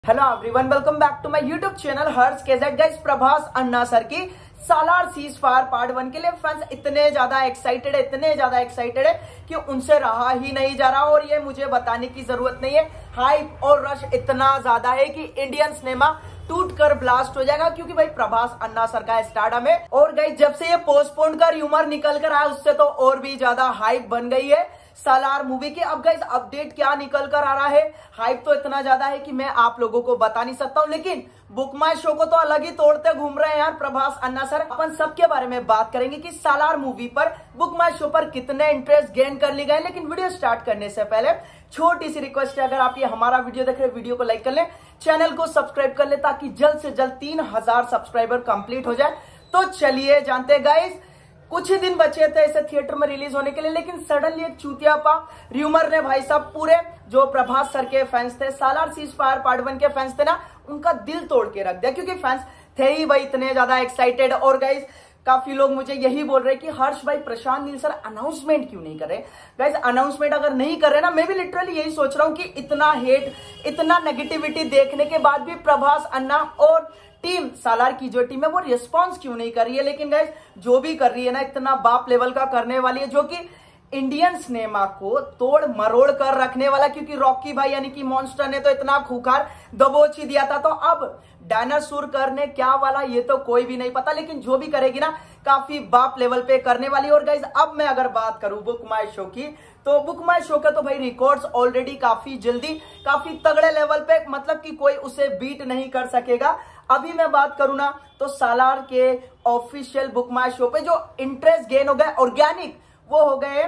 Hello everyone, welcome back to my YouTube channel Harsh KZ. Guys, Prabhas Anna sir की Salaar cease fire part 1 के लिए fans इतने ज्यादा एक्साइटेड है कि उनसे रहा ही नहीं जा रहा। और ये मुझे बताने की जरूरत नहीं है, हाइप और रश इतना ज्यादा है कि इंडियन सिनेमा टूट कर ब्लास्ट हो जाएगा, क्योंकि भाई प्रभास अन्ना सर का स्टारडम है। और गाइस, जब से ये पोस्टपोन का र्यूमर निकल कर आया, उससे तो और भी ज्यादा हाइप बन गई है सालार मूवी की। अब गाइस, अपडेट क्या निकल कर आ रहा है, हाइप तो इतना ज्यादा है कि मैं आप लोगों को बता नहीं सकता हूं, लेकिन बुक माई शो को तो अलग ही तोड़ते घूम रहे हैं यार प्रभास अन्ना सर। अपन सबके बारे में बात करेंगे कि सालार मूवी पर बुक माई शो पर कितने इंटरेस्ट गेन कर लिए गए। लेकिन वीडियो स्टार्ट करने से पहले छोटी सी रिक्वेस्ट है, अगर आप ये हमारा वीडियो देख रहे हैं, वीडियो को लाइक कर ले, चैनल को सब्सक्राइब कर ले, ताकि जल्द से जल्द 3000 सब्सक्राइबर कंप्लीट हो जाए। तो चलिए जानते हैं गाइस, कुछ ही दिन बचे थे इसे थिएटर में रिलीज होने के लिए, लेकिन सडनली एक चूतियापा र्यूमर ने भाई साहब पूरे जो प्रभास सर के फैंस थे, सालार सीज फायर पार्ट 1 के फैंस थे ना, उनका दिल तोड़ के रख दिया। क्योंकि फैंस थे ही भाई इतने ज्यादा एक्साइटेड। और गाइस, काफी लोग मुझे यही बोल रहे हैं कि हर्ष भाई, प्रशांत नील सर अनाउंसमेंट क्यों नहीं कर रहे। गाइस, अनाउंसमेंट अगर नहीं कर रहे ना, मैं भी लिटरली यही सोच रहा हूं कि इतना हेट, इतना नेगेटिविटी देखने के बाद भी प्रभास अन्ना और टीम सालार की जो टीम है वो रिस्पॉन्स क्यों नहीं कर रही है। लेकिन गाइस, जो भी कर रही है ना, इतना बाप लेवल का करने वाली है, जो कि इंडियन सिनेमा को तोड़ मरोड़ कर रखने वाला। क्योंकि रॉकी भाई यानी कि मॉन्स्टर ने तो इतना खूंखार दबोच ही दिया था, तो अब डायनासोर करने क्या वाला ये तो कोई भी नहीं पता। लेकिन जो भी करेगी ना, काफी बाप लेवल पे करने वाली। और गाइस, अब मैं अगर बात करूं बुक माई शो की, तो बुक माई शो के तो भाई रिकॉर्ड्स ऑलरेडी काफी जल्दी, काफी तगड़े लेवल पे, मतलब कि कोई उसे बीट नहीं कर सकेगा। अभी मैं बात करूं ना, तो सालार के ऑफिशियल बुक माई शो पे जो इंटरेस्ट गेन हो गए ऑर्गेनिक, वो हो गए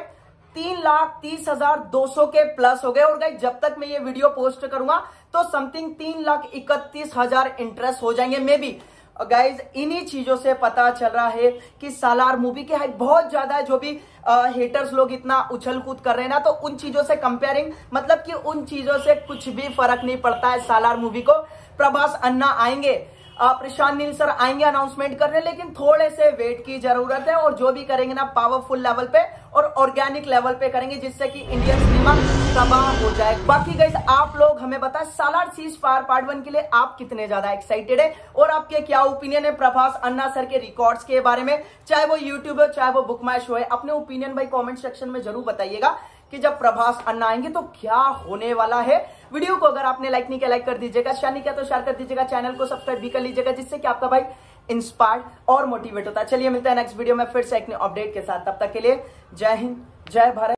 3,30,200 के प्लस हो गए। और गाइस, जब तक मैं ये वीडियो पोस्ट करूंगा तो समथिंग 3,31,000 इंटरेस्ट हो जाएंगे मे बी। गाइज, इन्हीं चीजों से पता चल रहा है कि सालार मूवी की हाइप बहुत ज्यादा है। जो भी हेटर्स लोग इतना उछल कूद कर रहे हैं ना, तो उन चीजों से कंपेयरिंग, मतलब कि उन चीजों से कुछ भी फर्क नहीं पड़ता है सालार मूवी को। प्रभास अन्ना आएंगे, प्रशांत नील सर आएंगे अनाउंसमेंट करने, लेकिन थोड़े से वेट की जरूरत है। और जो भी करेंगे ना, पावरफुल लेवल पे और ऑर्गेनिक लेवल पे करेंगे, जिससे कि इंडियन सिनेमा तबाह हो जाए। बाकी गाइस, आप लोग हमें बताएं सालार सीज फायर पार्ट 1 के लिए आप कितने ज्यादा एक्साइटेड है, और आपके क्या ओपिनियन है प्रभास अन्ना सर के रिकॉर्ड्स के बारे में, चाहे वो यूट्यूब है चाहे वो बुक माई शो है। अपने ओपिनियन भाई कॉमेंट सेक्शन में जरूर बताइएगा कि जब प्रभास अन्ना आएंगे तो क्या होने वाला है। वीडियो को अगर आपने लाइक नहीं किया, लाइक कर दीजिएगा, शेयर नहीं किया तो शेयर कर दीजिएगा, चैनल को सब्सक्राइब भी कर लीजिएगा, जिससे कि आपका भाई इंस्पायर्ड और मोटिवेट होता है। चलिए मिलते हैं नेक्स्ट वीडियो में फिर से एक नई अपडेट के साथ। तब तक के लिए जय हिंद, जय भारत।